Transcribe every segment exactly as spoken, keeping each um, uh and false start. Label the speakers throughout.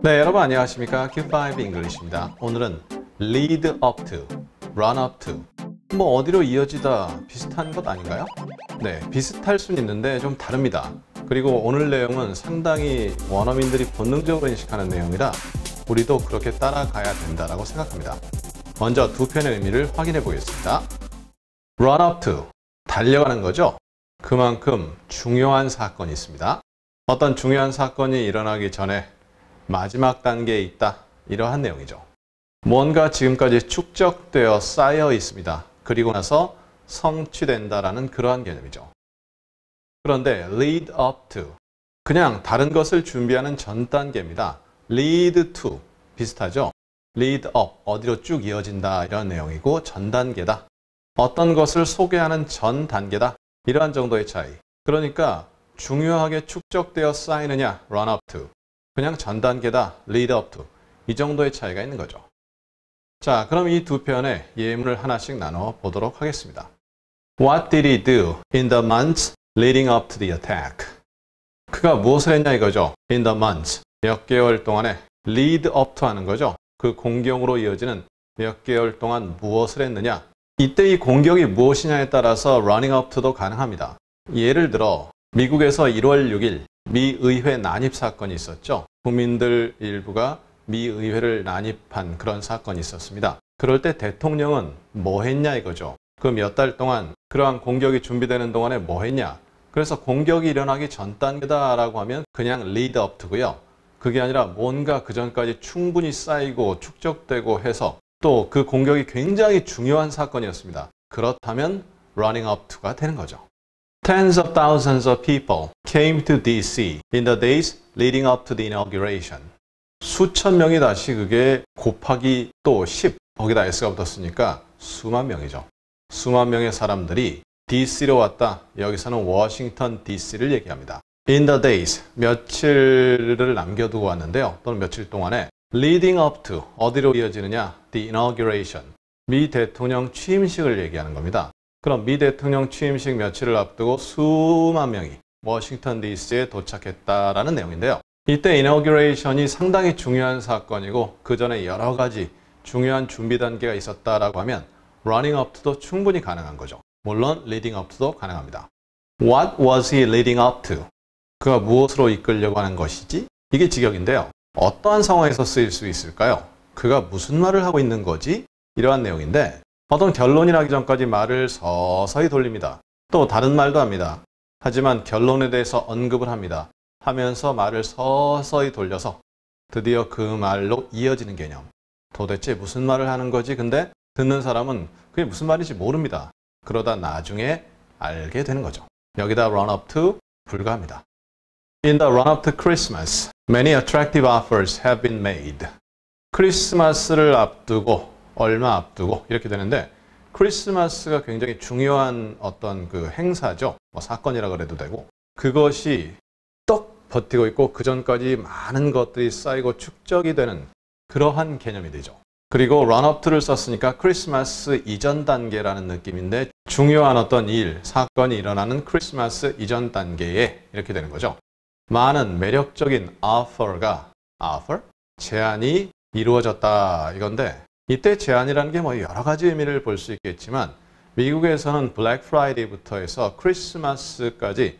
Speaker 1: 네, 여러분 안녕하십니까? 큐 파이브 English입니다. 오늘은 lead up to, run up to 뭐 어디로 이어지다 비슷한 것 아닌가요? 네, 비슷할 수는 있는데 좀 다릅니다. 그리고 오늘 내용은 상당히 원어민들이 본능적으로 인식하는 내용이라 우리도 그렇게 따라가야 된다고 생각합니다. 먼저 두 편의 의미를 확인해 보겠습니다. run up to, 달려가는 거죠. 그만큼 중요한 사건이 있습니다. 어떤 중요한 사건이 일어나기 전에 마지막 단계에 있다, 이러한 내용이죠. 뭔가 지금까지 축적되어 쌓여 있습니다. 그리고 나서 성취된다라는 그러한 개념이죠. 그런데 lead up to, 그냥 다른 것을 준비하는 전 단계입니다. lead to, 비슷하죠? lead up, 어디로 쭉 이어진다 이런 내용이고 전 단계다. 어떤 것을 소개하는 전 단계다. 이러한 정도의 차이. 그러니까 중요하게 축적되어 쌓이느냐, run up to. 그냥 전 단계다, lead up to. 이 정도의 차이가 있는 거죠. 자, 그럼 이 두 편의 예문을 하나씩 나눠 보도록 하겠습니다. What did he do in the months leading up to the attack? 그가 무엇을 했냐 이거죠. in the months, 몇 개월 동안에 lead up to 하는 거죠. 그 공격으로 이어지는 몇 개월 동안 무엇을 했느냐. 이때 이 공격이 무엇이냐에 따라서 running up to도 가능합니다. 예를 들어 미국에서 일월 육일 미 의회 난입 사건이 있었죠. 국민들 일부가 미 의회를 난입한 그런 사건이 있었습니다. 그럴 때 대통령은 뭐 했냐 이거죠. 그 몇 달 동안 그러한 공격이 준비되는 동안에 뭐 했냐. 그래서 공격이 일어나기 전 단계다라고 하면 그냥 lead up to고요. 그게 아니라 뭔가 그 전까지 충분히 쌓이고 축적되고 해서 또 그 공격이 굉장히 중요한 사건이었습니다. 그렇다면 running up to가 되는 거죠. Tens of thousands of people came to 디 씨 in the days leading up to the inauguration. 수천 명이 다시 그게 곱하기 또 십, 거기다 S가 붙었으니까 수만 명이죠. 수만 명의 사람들이 디 씨로 왔다. 여기서는 워싱턴 디 씨를 얘기합니다. In the days, 며칠을 남겨두고 왔는데요. 또는 며칠 동안에 leading up to, 어디로 이어지느냐? The inauguration, 미 대통령 취임식을 얘기하는 겁니다. 그럼 미 대통령 취임식 며칠을 앞두고 수만 명이 워싱턴 디 씨에 도착했다라는 내용인데요. 이때 inauguration이 상당히 중요한 사건이고 그 전에 여러 가지 중요한 준비 단계가 있었다라고 하면 running up to도 충분히 가능한 거죠. 물론 leading up to도 가능합니다. What was he leading up to? 그가 무엇으로 이끌려고 하는 것이지? 이게 직역인데요. 어떠한 상황에서 쓰일 수 있을까요? 그가 무슨 말을 하고 있는 거지? 이러한 내용인데 어떤 결론이 나기 전까지 말을 서서히 돌립니다. 또 다른 말도 합니다. 하지만 결론에 대해서 언급을 합니다. 하면서 말을 서서히 돌려서 드디어 그 말로 이어지는 개념. 도대체 무슨 말을 하는 거지? 근데 듣는 사람은 그게 무슨 말인지 모릅니다. 그러다 나중에 알게 되는 거죠. 여기다 run up to 불가합니다. In the run up to Christmas, many attractive offers have been made. 크리스마스를 앞두고 얼마 앞두고 이렇게 되는데 크리스마스가 굉장히 중요한 어떤 그 행사죠. 뭐 사건이라 그래도 되고 그것이 떡 버티고 있고 그 전까지 많은 것들이 쌓이고 축적이 되는 그러한 개념이 되죠. 그리고 run up to를 썼으니까 크리스마스 이전 단계라는 느낌인데 중요한 어떤 일, 사건이 일어나는 크리스마스 이전 단계에 이렇게 되는 거죠. 많은 매력적인 offer가 offer? 제안이 이루어졌다 이건데 이때 제안이라는 게 뭐 여러 가지 의미를 볼 수 있겠지만 미국에서는 블랙 프라이데이부터 해서 크리스마스까지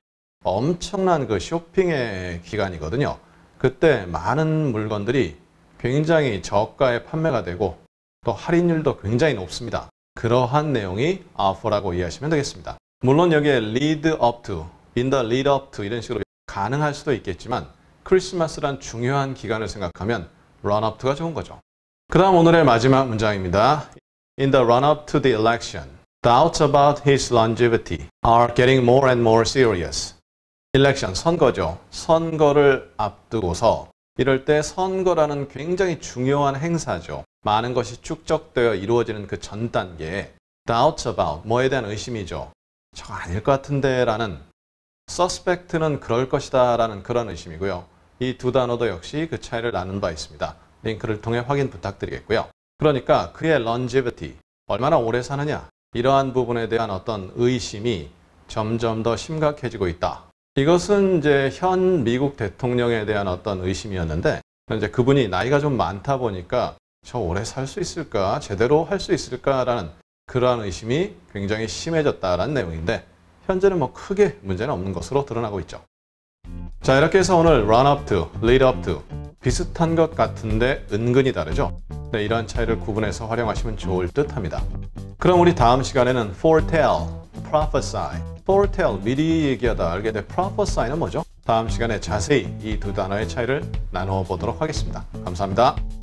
Speaker 1: 엄청난 그 쇼핑의 기간이거든요. 그때 많은 물건들이 굉장히 저가에 판매가 되고 또 할인율도 굉장히 높습니다. 그러한 내용이 offer라고 이해하시면 되겠습니다. 물론 여기에 lead up to, in the lead up to 이런 식으로 가능할 수도 있겠지만 크리스마스란 중요한 기간을 생각하면 run up to가 좋은 거죠. 그 다음 오늘의 마지막 문장입니다. In the run-up to the election, doubts about his longevity are getting more and more serious. election, 선거죠. 선거를 앞두고서 이럴 때 선거라는 굉장히 중요한 행사죠. 많은 것이 축적되어 이루어지는 그 전 단계에 doubts about, 뭐에 대한 의심이죠. 저거 아닐 것 같은데 라는 suspect는 그럴 것이다 라는 그런 의심이고요. 이 두 단어도 역시 그 차이를 나눈 바 있습니다. 링크를 통해 확인 부탁드리겠고요. 그러니까 그의 longevity, 얼마나 오래 사느냐 이러한 부분에 대한 어떤 의심이 점점 더 심각해지고 있다. 이것은 이제 현 미국 대통령에 대한 어떤 의심이었는데 이제 그분이 나이가 좀 많다 보니까 저 오래 살 수 있을까? 제대로 할 수 있을까라는 그러한 의심이 굉장히 심해졌다라는 내용인데 현재는 뭐 크게 문제는 없는 것으로 드러나고 있죠. 자, 이렇게 해서 오늘 run up to, lead up to 비슷한 것 같은데 은근히 다르죠? 네, 이러한 차이를 구분해서 활용하시면 좋을 듯 합니다. 그럼 우리 다음 시간에는 foretell, prophesy, foretell 미리 얘기하다 알게 돼 prophesy는 뭐죠? 다음 시간에 자세히 이 두 단어의 차이를 나누어 보도록 하겠습니다. 감사합니다.